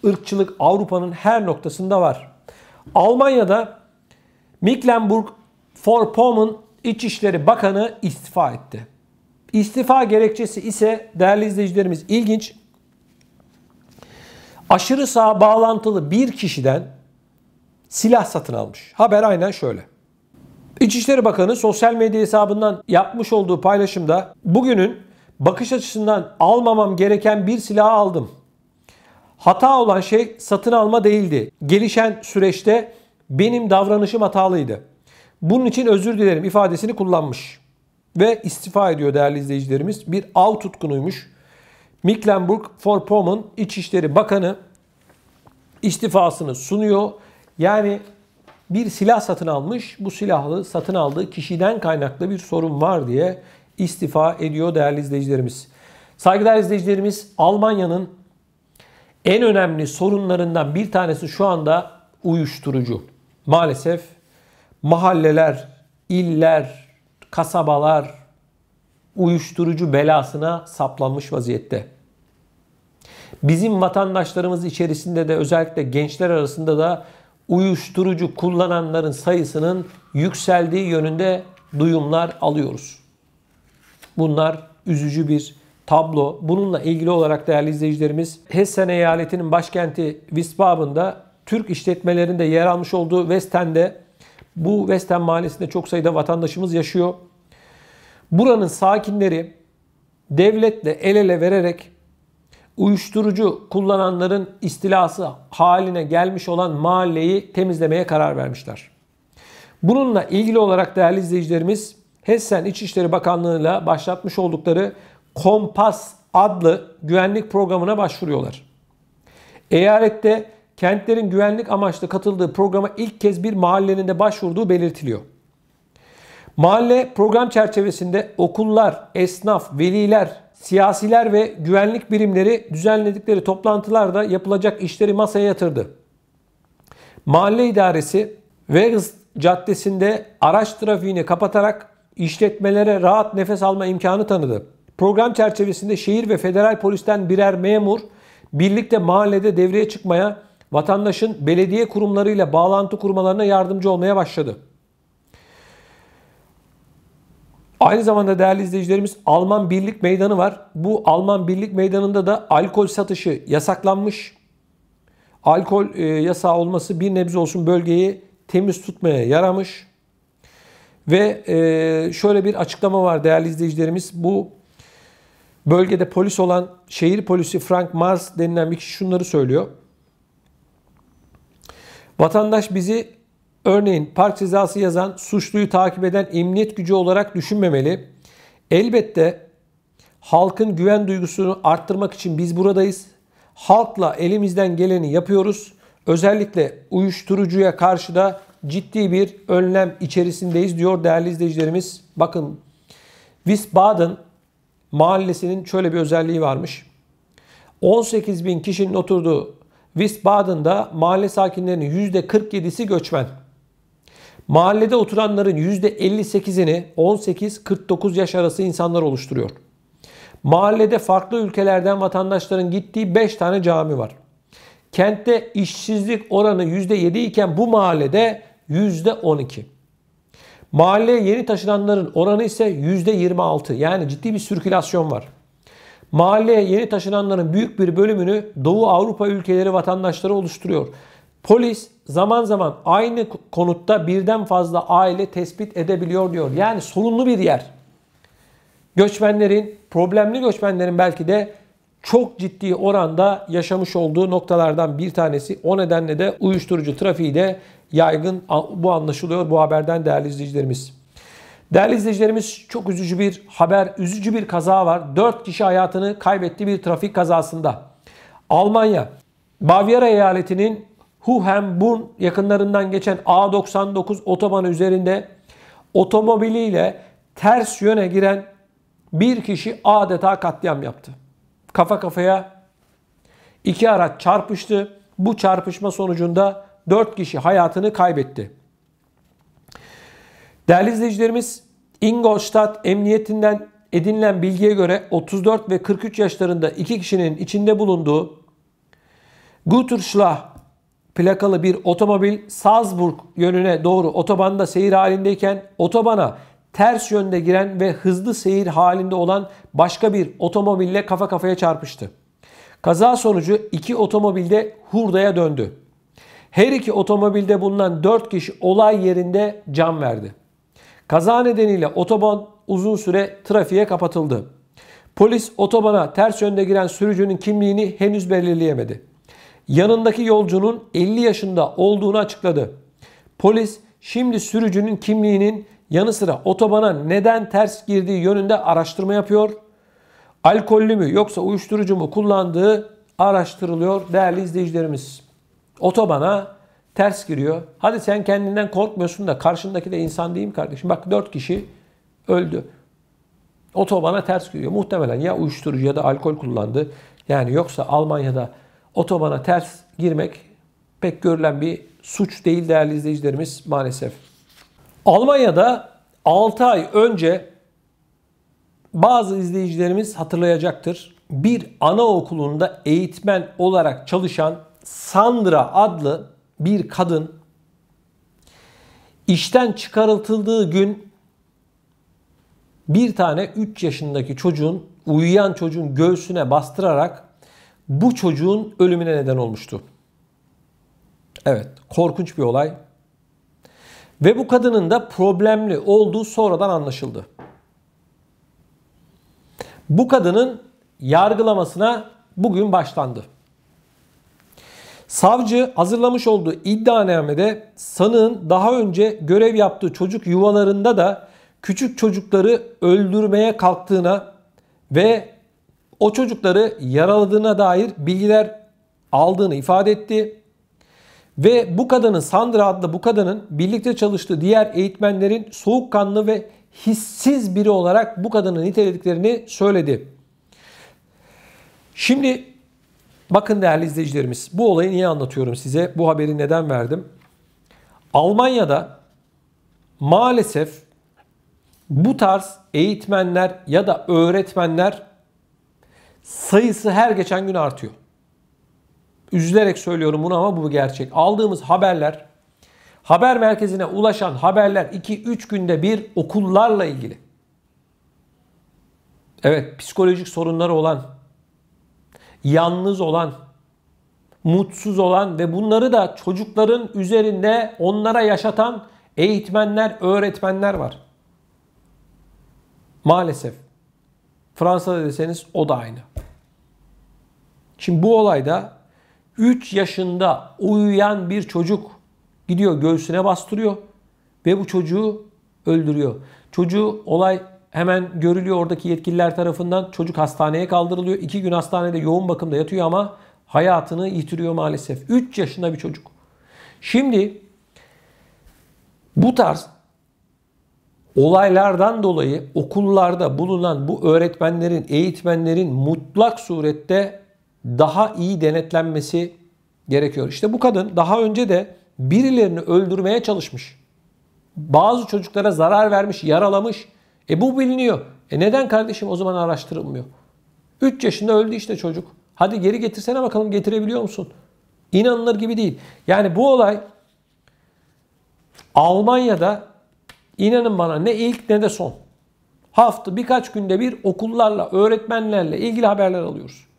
ırkçılık Avrupa'nın her noktasında var. Almanya'da Mecklenburg-Vorpommern İçişleri Bakanı istifa etti. İstifa gerekçesi ise değerli izleyicilerimiz ilginç. Aşırı sağ bağlantılı bir kişiden silah satın almış. Haber aynen şöyle. İçişleri Bakanı sosyal medya hesabından yapmış olduğu paylaşımda bugünün bakış açısından almamam gereken bir silah aldım. Hata olan şey satın alma değildi. Gelişen süreçte benim davranışım hatalıydı. Bunun için özür dilerim ifadesini kullanmış. Ve istifa ediyor değerli izleyicilerimiz. Bir av tutkunuymuş. Mecklenburg-Vorpommern İçişleri Bakanı istifasını sunuyor. Yani bir silah satın almış. Bu silahlı satın aldığı kişiden kaynaklı bir sorun var diye istifa ediyor değerli izleyicilerimiz. Saygıdeğer izleyicilerimiz, Almanya'nın en önemli sorunlarından bir tanesi şu anda uyuşturucu. Maalesef mahalleler, iller, kasabalar uyuşturucu belasına saplanmış vaziyette. Bizim vatandaşlarımız içerisinde de özellikle gençler arasında da uyuşturucu kullananların sayısının yükseldiği yönünde duyumlar alıyoruz. Bunlar üzücü bir tablo. Bununla ilgili olarak değerli izleyicilerimiz, Hessen eyaletinin başkenti Wiesbaden'da Türk işletmelerinde yer almış olduğu Westend'de, bu Westend mahallesinde çok sayıda vatandaşımız yaşıyor. Buranın sakinleri devletle el ele vererek uyuşturucu kullananların istilası haline gelmiş olan mahalleyi temizlemeye karar vermişler. Bununla ilgili olarak değerli izleyicilerimiz, Hessen İçişleri Bakanlığı'yla başlatmış oldukları Kompas adlı güvenlik programına başvuruyorlar. Eyalette kentlerin güvenlik amaçlı katıldığı programa ilk kez bir mahallenin de başvurduğu belirtiliyor. Mahalle program çerçevesinde okullar, esnaf, veliler, siyasiler ve güvenlik birimleri düzenledikleri toplantılarda yapılacak işleri masaya yatırdı. Mahalle idaresi Weges Caddesi'nde araç trafiğini kapatarak işletmelere rahat nefes alma imkanı tanıdı. Program çerçevesinde şehir ve federal polisten birer memur birlikte mahallede devreye çıkmaya, vatandaşın belediye kurumlarıyla bağlantı kurmalarına yardımcı olmaya başladı. Aynı zamanda değerli izleyicilerimiz, Alman Birlik Meydanı var. Bu Alman Birlik Meydanı'nda da alkol satışı yasaklanmış. Alkol yasağı olması bir nebze olsun bölgeyi temiz tutmaya yaramış. Ve şöyle bir açıklama var değerli izleyicilerimiz. Bu bölgede polis olan şehir polisi Frank Mars denilen bir kişi şunları söylüyor. Vatandaş bizi örneğin park cezası yazan, suçluyu takip eden emniyet gücü olarak düşünmemeli. Elbette halkın güven duygusunu arttırmak için biz buradayız. Halkla elimizden geleni yapıyoruz. Özellikle uyuşturucuya karşı da ciddi bir önlem içerisindeyiz diyor değerli izleyicilerimiz. Bakın, Wiesbaden mahallesinin şöyle bir özelliği varmış. 18 bin kişinin oturduğu Wiesbaden'da mahalle sakinlerinin %47'si göçmen. Mahallede oturanların %58'ini 18-49 yaş arası insanlar oluşturuyor. Mahallede farklı ülkelerden vatandaşların gittiği 5 tane cami var. Kentte işsizlik oranı %7 iken bu mahallede %12. Mahalleye yeni taşınanların oranı ise %26. Yani ciddi bir sirkülasyon var. Mahalleye yeni taşınanların büyük bir bölümünü Doğu Avrupa ülkeleri vatandaşları oluşturuyor. Polis zaman zaman aynı konutta birden fazla aile tespit edebiliyor diyor. Yani sorunlu bir yer. Göçmenlerin, problemli göçmenlerin belki de çok ciddi oranda yaşamış olduğu noktalardan bir tanesi. O nedenle de uyuşturucu trafiği de yaygın, bu anlaşılıyor bu haberden değerli izleyicilerimiz. Değerli izleyicilerimiz, çok üzücü bir haber, üzücü bir kaza var. 4 kişi hayatını kaybetti bir trafik kazasında. Almanya, Bavyera eyaletinin Hohenbrunn yakınlarından geçen A99 otobanı üzerinde otomobiliyle ters yöne giren bir kişi adeta katliam yaptı. Kafa kafaya iki araç çarpıştı. Bu çarpışma sonucunda 4 kişi hayatını kaybetti. Değerli izleyicilerimiz, Ingolstadt Emniyetinden edinilen bilgiye göre 34 ve 43 yaşlarında iki kişinin içinde bulunduğu Güterschlag plakalı bir otomobil Salzburg yönüne doğru otobanda seyir halindeyken otobana ters yönde giren ve hızlı seyir halinde olan başka bir otomobille kafa kafaya çarpıştı. Kaza sonucu iki otomobilde hurdaya döndü. Her iki otomobilde bulunan 4 kişi olay yerinde can verdi. Kaza nedeniyle otoban uzun süre trafiğe kapatıldı. Polis otobana ters yönde giren sürücünün kimliğini henüz belirleyemedi. Yanındaki yolcunun 50 yaşında olduğunu açıkladı. Polis şimdi sürücünün kimliğinin yanı sıra otobana neden ters girdiği yönünde araştırma yapıyor. Alkollü mü yoksa uyuşturucu mu kullandığı araştırılıyor değerli izleyicilerimiz. Otobana ters giriyor. Hadi sen kendinden korkmuyorsun da karşındaki de insan değil mi kardeşim? Bak 4 kişi öldü. Otobana ters giriyor. Muhtemelen ya uyuşturucu ya da alkol kullandı. Yani yoksa Almanya'da otobana ters girmek pek görülen bir suç değil değerli izleyicilerimiz maalesef. Almanya'da 6 ay önce bazı izleyicilerimiz hatırlayacaktır. Bir anaokulunda eğitmen olarak çalışan Sandra adlı bir kadın işten çıkarıldığı gün bir tane 3 yaşındaki uyuyan çocuğun göğsüne bastırarak bu çocuğun ölümüne neden olmuştu. Evet, korkunç bir olay. Ve bu kadının da problemli olduğu sonradan anlaşıldı. Bu kadının yargılamasına bugün başlandı. Savcı hazırlamış olduğu iddianamede sanığın daha önce görev yaptığı çocuk yuvalarında da küçük çocukları öldürmeye kalktığına ve o çocukları yaraladığına dair bilgiler aldığını ifade etti. Ve bu kadının, Sandra adlı bu kadının birlikte çalıştığı diğer eğitmenlerin soğukkanlı ve hissiz biri olarak bu kadını nitelediklerini söyledi. Şimdi bakın değerli izleyicilerimiz, bu olayı niye anlatıyorum size? Bu haberi neden verdim? Almanya'da maalesef bu tarz eğitmenler ya da öğretmenler sayısı her geçen gün artıyor. Üzülerek söylüyorum bunu ama bu gerçek. Aldığımız haberler, haber merkezine ulaşan haberler 2-3 günde bir okullarla ilgili. Evet, psikolojik sorunları olan, yalnız olan, mutsuz olan ve bunları da çocukların üzerinde onlara yaşatan eğitmenler, öğretmenler var. Maalesef. Fransa'da deseniz o da aynı. Şimdi bu olayda 3 yaşında uyuyan bir çocuk gidiyor göğsüne bastırıyor ve bu çocuğu öldürüyor. Olay hemen görülüyor oradaki yetkililer tarafından. Çocuk hastaneye kaldırılıyor. 2 gün hastanede yoğun bakımda yatıyor ama hayatını yitiriyor maalesef. 3 yaşında bir çocuk. Şimdi bu tarz olaylardan dolayı okullarda bulunan bu öğretmenlerin, eğitmenlerin mutlak surette daha iyi denetlenmesi gerekiyor. İşte bu kadın daha önce de birilerini öldürmeye çalışmış. Bazı çocuklara zarar vermiş, yaralamış. Bu biliniyor. Neden kardeşim o zaman araştırılmıyor? 3 yaşında öldü işte çocuk. Hadi geri getirsene bakalım, getirebiliyor musun? İnanılır gibi değil. Yani bu olay Almanya'da inanın bana ne ilk ne de son. Birkaç günde bir okullarla, öğretmenlerle ilgili haberler alıyoruz.